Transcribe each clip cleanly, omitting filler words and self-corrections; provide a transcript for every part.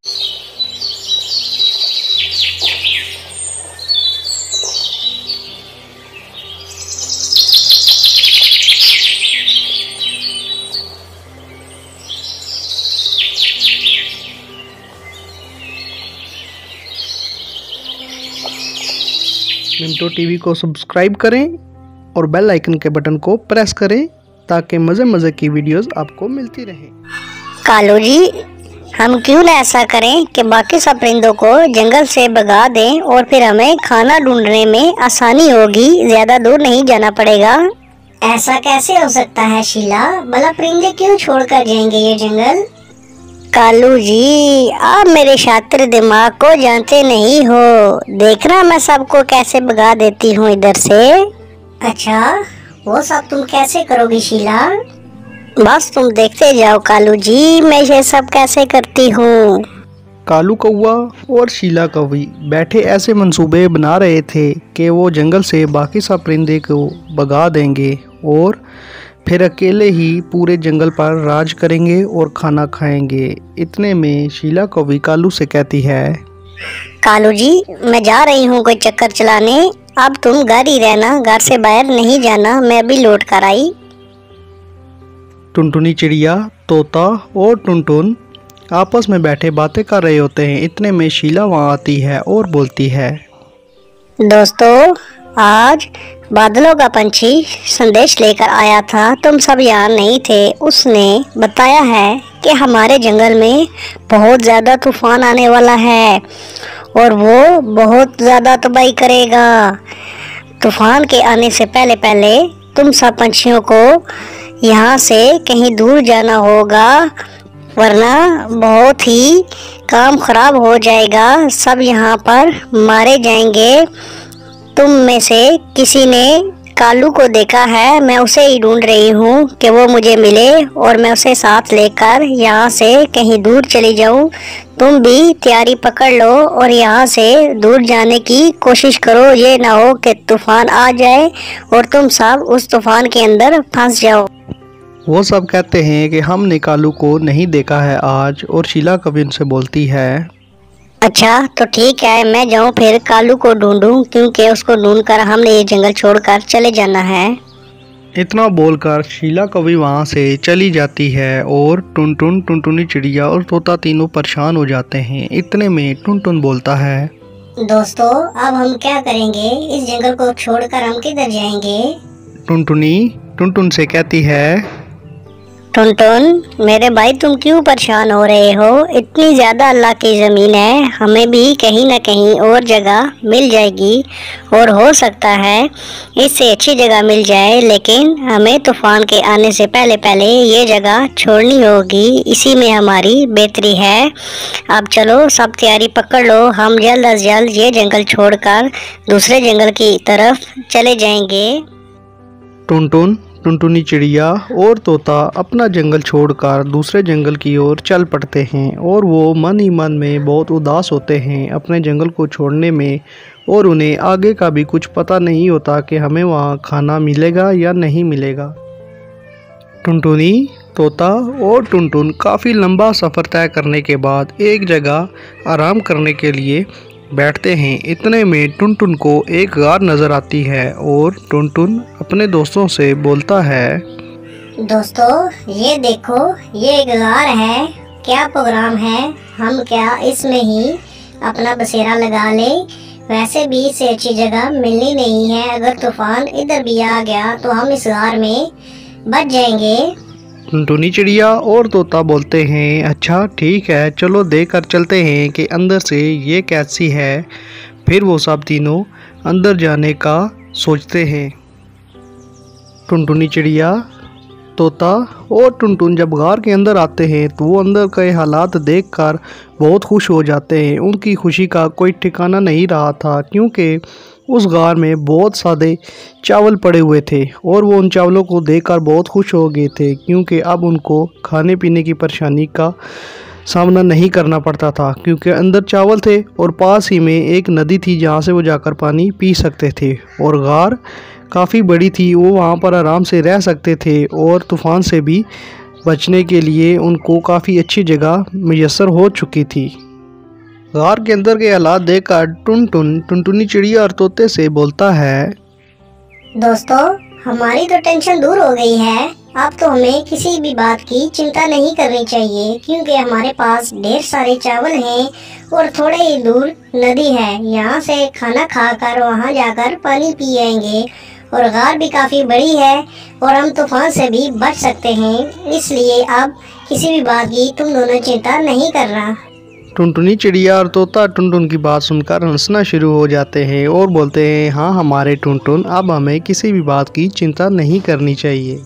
Minto TV को subscribe करें और बेल आइकन के बटन को प्रेस करें ताकि मज़े मज़े की वीडियोस आपको मिलती रहें। कालू जी, हम क्यों ना ऐसा करें कि बाकी सब परिंदों को जंगल से भगा दें और फिर हमें खाना ढूंढने में आसानी होगी, ज़्यादा दूर नहीं जाना पड़ेगा। ऐसा कैसे हो सकता है शीला? भला परिंदे क्यों छोड़कर जाएंगे ये जंगल? कालू जी, आप मेरे शातिर दिमाग को जानते नहीं हो। देखना मैं सबको कैसे भगा देती हूँ इधर से। अच्छा, वो सब तुम कैसे करोगी शीला? बस तुम देखते जाओ कालू जी, मैं ये सब कैसे करती हूँ। कालू कौआ और शीला कौवी बैठे ऐसे मंसूबे बना रहे थे कि वो जंगल से बाकी सब परिंदे को भगा देंगे और फिर अकेले ही पूरे जंगल पर राज करेंगे और खाना खाएंगे। इतने में शीला कौवी कालू से कहती है, कालू जी, मैं जा रही हूँ कोई चक्कर चलाने, अब तुम घर ही रहना, घर से बाहर नहीं जाना, मैं अभी लौट कर आई। टुनटुनी चिड़िया, तोता और टुनटुन आपस में बैठे बातें कर रहे होते हैं। इतने में शीला वहाँ आती है और बोलती है, दोस्तों, आज बादलों का पंछी संदेश लेकर आया था, तुम सब यहाँ नहीं थे। उसने बताया है कि हमारे जंगल में बहुत ज़्यादा तूफान आने वाला है और वो बहुत ज़्यादा तबाही करेगा। तूफान के आने से पहले पहले तुम सब पंछियों को यहाँ से कहीं दूर जाना होगा, वरना बहुत ही काम खराब हो जाएगा, सब यहाँ पर मारे जाएंगे। तुम में से किसी ने कालू को देखा है, मैं उसे ही ढूंढ रही हूँ कि वो मुझे मिले और मैं उसे साथ लेकर यहाँ से कहीं दूर चली जाऊँ। तुम भी तैयारी पकड़ लो और यहाँ से दूर जाने की कोशिश करो, ये ना हो कि तूफान आ जाए और तुम सब उस तूफान के अंदर फंस जाओ। वो सब कहते हैं कि हमने कालू को नहीं देखा है आज, और शीला कभी उनसे बोलती है, अच्छा तो ठीक है, मैं जाऊँ फिर कालू को ढूंढूं, क्योंकि उसको ढूंढकर हमने ये जंगल छोड़कर चले जाना है। इतना बोलकर शीला कौवी वहाँ से चली जाती है और टुनटुन, टुनटुनी चिड़िया और तोता तीनों परेशान हो जाते हैं। इतने में टुनटुन बोलता है, दोस्तों, अब हम क्या करेंगे? इस जंगल को छोड़कर हम किधर जाएंगे? टुनटुनी टुनटुन से कहती है, टुनटुन, मेरे भाई तुम क्यों परेशान हो रहे हो? इतनी ज़्यादा अल्लाह की ज़मीन है, हमें भी कहीं ना कहीं और जगह मिल जाएगी और हो सकता है इससे अच्छी जगह मिल जाए, लेकिन हमें तूफान के आने से पहले पहले ये जगह छोड़नी होगी, इसी में हमारी बेहतरी है। अब चलो सब तैयारी पकड़ लो, हम जल्द अज जल्द ये जंगल छोड़कर दूसरे जंगल की तरफ चले जाएंगे। टुनटुन, टुनटुनी चिड़िया और तोता अपना जंगल छोड़कर दूसरे जंगल की ओर चल पड़ते हैं और वो मन ही मन में बहुत उदास होते हैं अपने जंगल को छोड़ने में, और उन्हें आगे का भी कुछ पता नहीं होता कि हमें वहाँ खाना मिलेगा या नहीं मिलेगा। टुनटुनी, तोता और टुनटुन काफ़ी लंबा सफ़र तय करने के बाद एक जगह आराम करने के लिए बैठते हैं। इतने में टुनटुन को एक गार नज़र आती है और टुनटुन अपने दोस्तों से बोलता है, दोस्तों, ये देखो, ये एक गार है, क्या प्रोग्राम है? हम क्या इसमें ही अपना बसेरा लगा ले? वैसे भी इससे अच्छी जगह मिलनी नहीं है, अगर तूफान इधर भी आ गया तो हम इस गार में बच जाएंगे। टुनटुनी चिड़िया और तोता बोलते हैं, अच्छा ठीक है, चलो देख कर चलते हैं कि अंदर से ये कैसी है। फिर वो सब तीनों अंदर जाने का सोचते हैं। टुनटुनी चिड़िया, तोता और टुनटुन जब गार के अंदर आते हैं तो वो अंदर के हालात देखकर बहुत खुश हो जाते हैं। उनकी खुशी का कोई ठिकाना नहीं रहा था, क्योंकि उस गार में बहुत सादे चावल पड़े हुए थे और वो उन चावलों को देखकर बहुत खुश हो गए थे, क्योंकि अब उनको खाने पीने की परेशानी का सामना नहीं करना पड़ता था, क्योंकि अंदर चावल थे और पास ही में एक नदी थी जहाँ से वो जाकर पानी पी सकते थे, और गार काफ़ी बड़ी थी, वो वहाँ पर आराम से रह सकते थे और तूफ़ान से भी बचने के लिए उनको काफ़ी अच्छी जगह मैसर हो चुकी थी। गार के अंदर के हालात देखकर टुनटुनी चिड़िया और तोते से बोलता है, दोस्तों हमारी तो टेंशन दूर हो गई है। अब तो हमें किसी भी बात की चिंता नहीं करनी चाहिए, क्योंकि हमारे पास ढेर सारे चावल हैं और थोड़े ही दूर नदी है। यहाँ से खाना खाकर वहाँ जाकर पानी पी आएंगे और गार भी काफ़ी बड़ी है और हम तूफान से भी बच सकते हैं। इसलिए अब किसी भी बात की तुम दोनों चिंता नहीं करना। टुनटुनी चिड़िया और तोता टुनटुन की बात सुनकर हंसना शुरू हो जाते हैं और बोलते हैं, हाँ हमारे टुनटुन, अब हमें किसी भी बात की चिंता नहीं करनी चाहिए।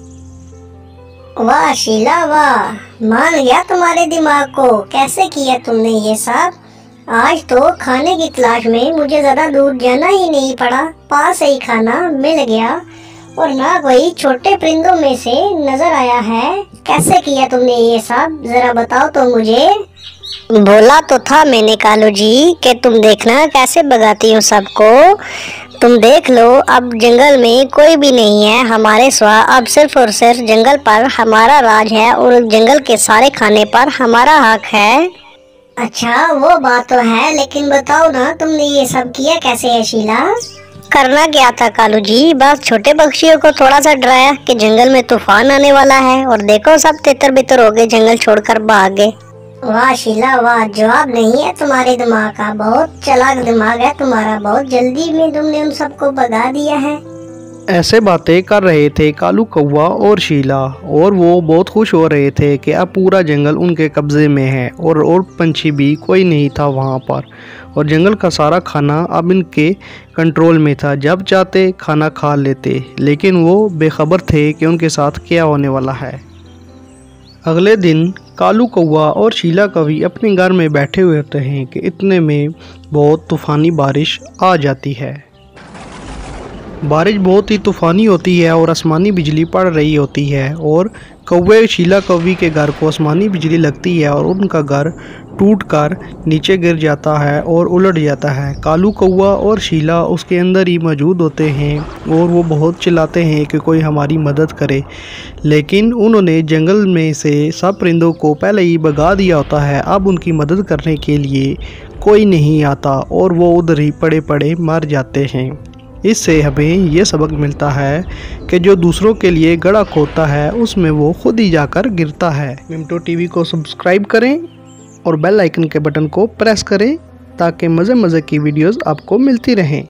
वाह शीला वाह, मान गया तुम्हारे दिमाग को। कैसे किया तुमने ये सब? आज तो खाने की तलाश में मुझे ज्यादा दूर जाना ही नहीं पड़ा, पास ही खाना मिल गया और ना कोई छोटे परिंदों में से नजर आया है। कैसे किया तुमने ये सब, जरा बताओ तो मुझे। बोला तो था मैंने कालू जी कि तुम देखना कैसे भगाती हूँ सबको। तुम देख लो, अब जंगल में कोई भी नहीं है हमारे सिवा। अब सिर्फ और सिर्फ जंगल पर हमारा राज है और जंगल के सारे खाने पर हमारा हक है। अच्छा वो बात तो है, लेकिन बताओ ना तुमने ये सब किया कैसे है शीला? करना क्या था कालू जी, बस छोटे पक्षियों को थोड़ा सा डराया कि जंगल में तूफान आने वाला है और देखो सब तितर बितर हो गए, जंगल छोड़कर भाग गए। वाह शीला वाह, जवाब नहीं है तुम्हारे दिमाग का। बहुत चालाक दिमाग है तुम्हारा, बहुत जल्दी में तुमने उन सबको भगा दिया है। ऐसे बातें कर रहे थे कालू कौवा और शीला और वो बहुत खुश हो रहे थे कि अब पूरा जंगल उनके कब्जे में है और पंछी भी कोई नहीं था वहाँ पर और जंगल का सारा खाना अब इनके कंट्रोल में था। जब चाहते खाना खा लेते, लेकिन वो बेखबर थे कि उनके साथ क्या होने वाला है। अगले दिन कालू कौवा और शीला कवि अपने घर में बैठे हुए होते हैं कि इतने में बहुत तूफ़ानी बारिश आ जाती है। बारिश बहुत ही तूफ़ानी होती है और आसमानी बिजली पड़ रही होती है और कौवे शीला कवि के घर को आसमानी बिजली लगती है और उनका घर टूटकर नीचे गिर जाता है और उलट जाता है। कालू कौवा और शीला उसके अंदर ही मौजूद होते हैं और वो बहुत चिल्लाते हैं कि कोई हमारी मदद करे, लेकिन उन्होंने जंगल में से सब परिंदों को पहले ही भगा दिया होता है। अब उनकी मदद करने के लिए कोई नहीं आता और वो उधर ही पड़े पड़े मर जाते हैं। इससे हमें ये सबक मिलता है कि जो दूसरों के लिए गड़ा खोदता है उसमें वो खुद ही जाकर गिरता है। मिंटो टीवी को सब्सक्राइब करें और बेल आइकन के बटन को प्रेस करें ताकि मज़े मज़े की वीडियोस आपको मिलती रहें।